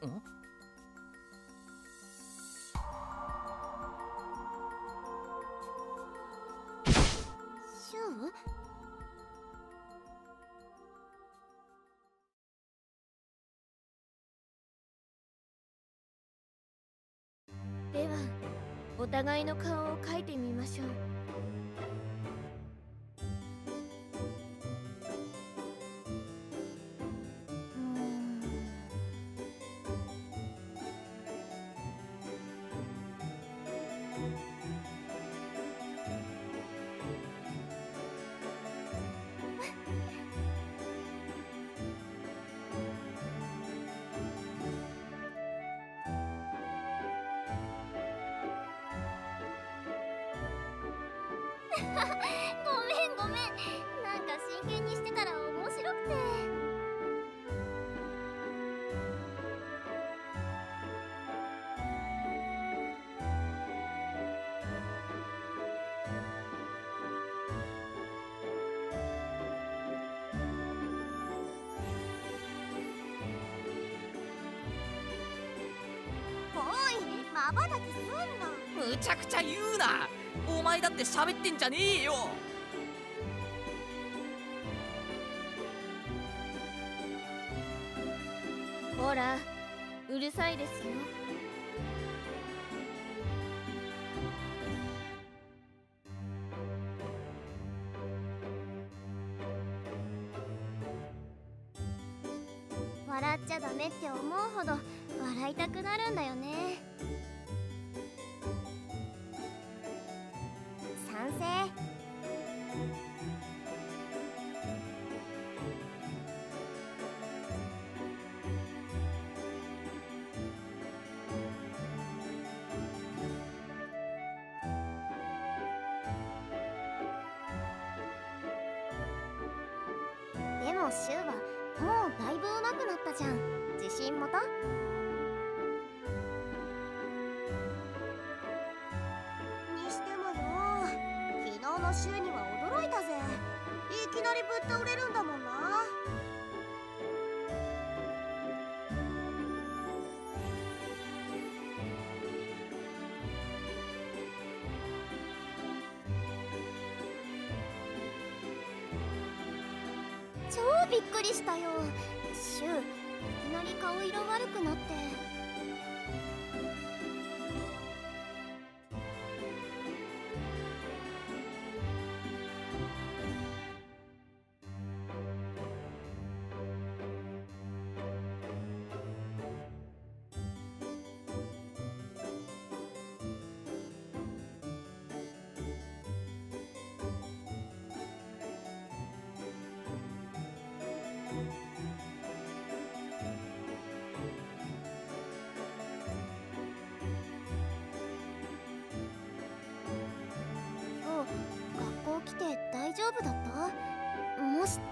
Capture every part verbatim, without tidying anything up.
シュウ？ではお互いの顔を描いてみましょう。ごめんごめん、なんか真剣にしてたら面白くて。おい、まばたきすんな。 むちゃくちゃ言うな。お前だって喋ってんじゃねえよ。 ほら、うるさいですよ。笑っちゃダメって思うほど笑いたくなるんだよね。賛成。でもシュウはもうだいぶ上手くなったじゃん。自信持た。にしてもよ、昨日のシュウには驚いたぜ。いきなりぶっ倒れるんだもんな。超びっくりしたよ。シュウ、いきなり顔色悪くなって。今日学校来て大丈夫だった？もし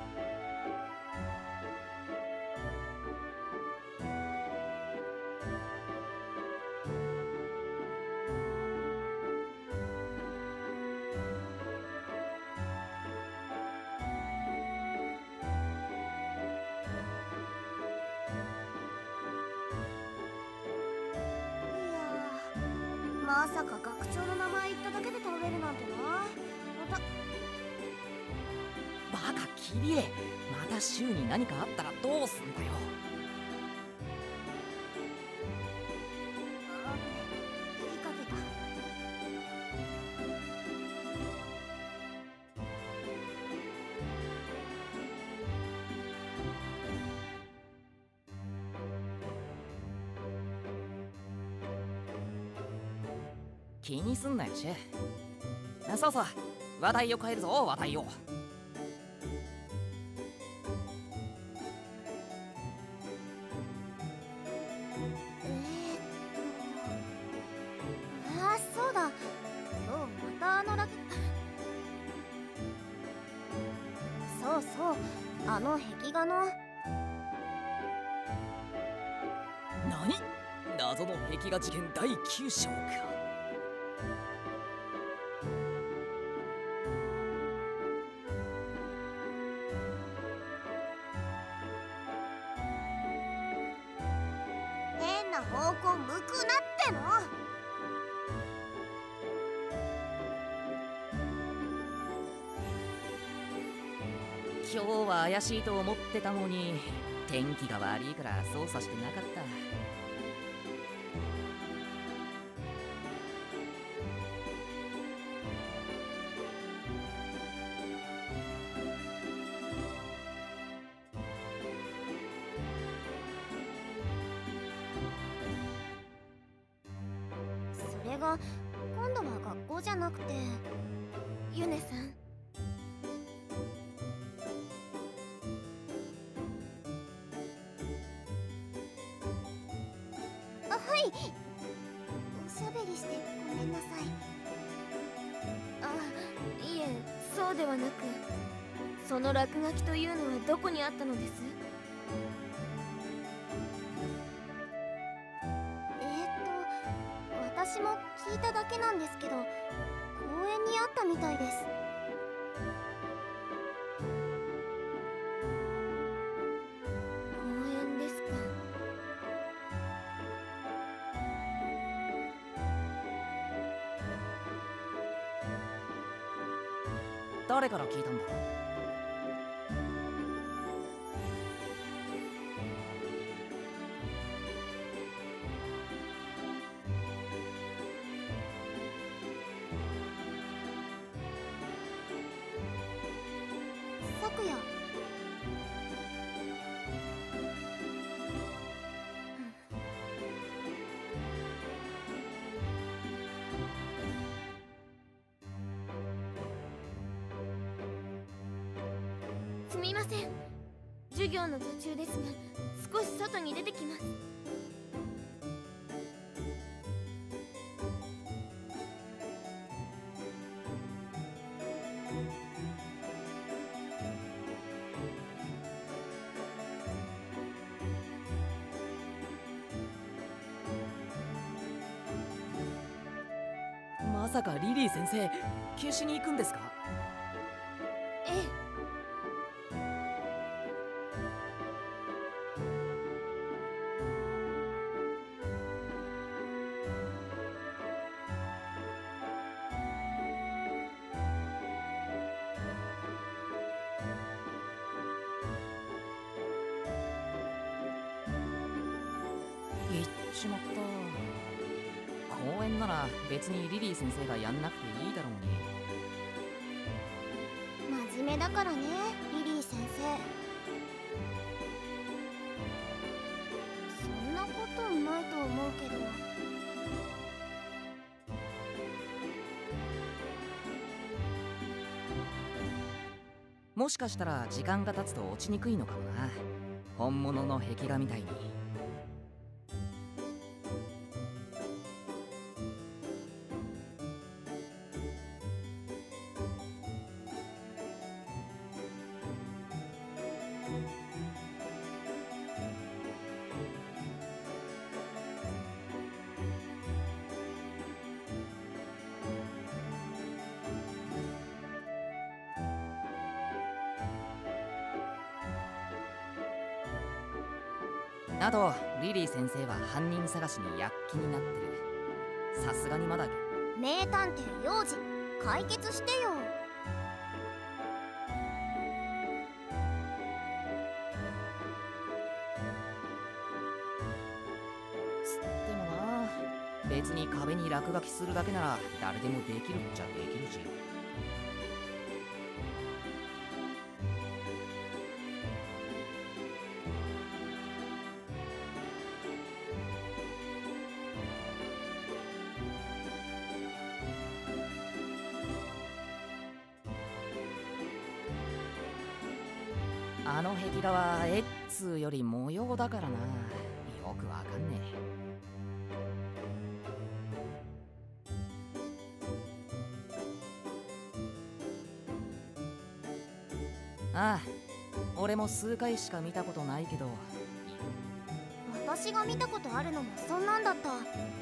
まさか学長の名前言っただけで倒れるなんてな。またバカキリエ、またシュウに何かあったらどうすんだよ。 あ、言いかけた。 気にすんなよシュウ。そうそう、話題を変えるぞ話題を。 えーっとああ、そうだ、今日またあのラケそうそう、あの壁画の。 何？謎の壁画事件だいきゅう章か。 えな方向向くなっての。 今日は怪しいと思ってたのに天気が悪いから操作してなかった。 それが今度は学校じゃなくて、ユネさん。あ、はい。おしゃべりしてごめんなさい。 あ、いえ、そうではなく、その落書きというのはどこにあったのです？ えーっと私も聞いただけなんですけど、公園にあったみたいです。 公園ですか。 誰から聞いたんだ？ 昨夜。 すみません。授業の途中ですが、少し外に出てきます。 まさかリリー先生消しに行くんですか？ ええ。 行っちまった。公園なら別にリリー先生がやんなくていいだろうに。 真面目だからね、リリー先生。そんなことないと思うけど。 もしかしたら時間が経つと落ちにくいのかもな、本物の壁画みたいに。あとリリー先生は犯人探しに躍起になってる。さすがにまだ。 名探偵幼児、解決してよ。 つってもな、別に壁に落書きするだけなら誰でもできるっちゃできるし。あの壁画はエッツーより模様だからな、よくわかんねえ。ああ、俺も数回しか見たことないけど。 私が見たことあるのもそんなんだった。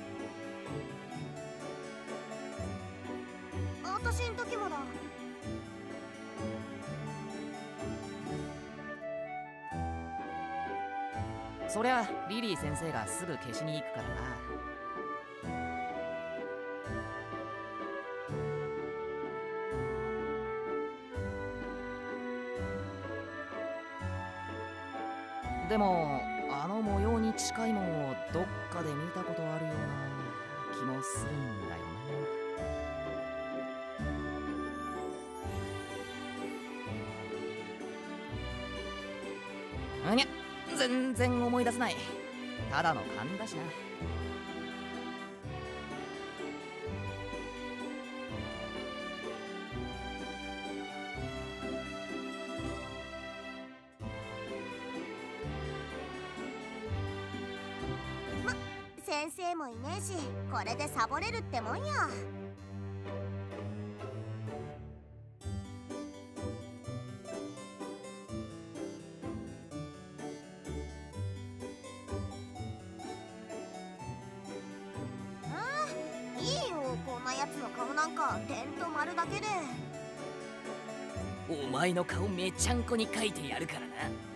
私ん時もだ。 そりゃリリー先生がすぐ消しに行くからな。でもあの模様に近いもんをどっかで見たことあるような気もするんだよな。うにゃ、全然思い出せない。ただの勘だしな。 先生もいねえし、これでサボれるってもんや。ああ、いいよ、こんなやつの顔なんか点と丸だけで。 お前の顔めちゃんこに描いてやるからな。